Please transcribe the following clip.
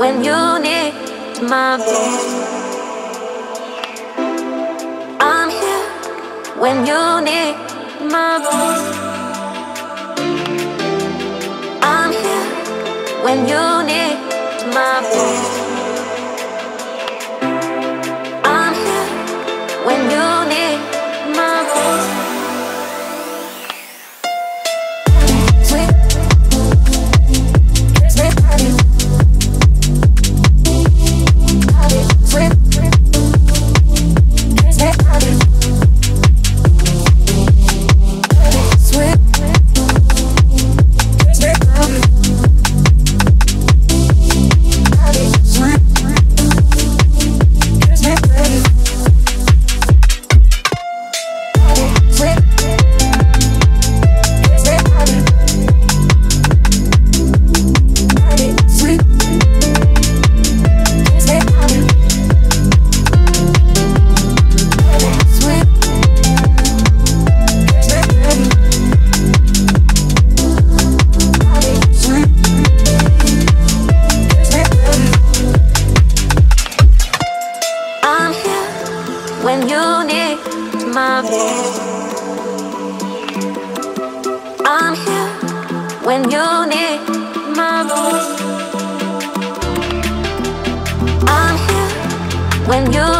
when you need my voice. I'm here when you need my voice. I'm here when you need my voice. I'm here when you need my voice. When you need my voice. I'm here when you need my voice. I'm here when you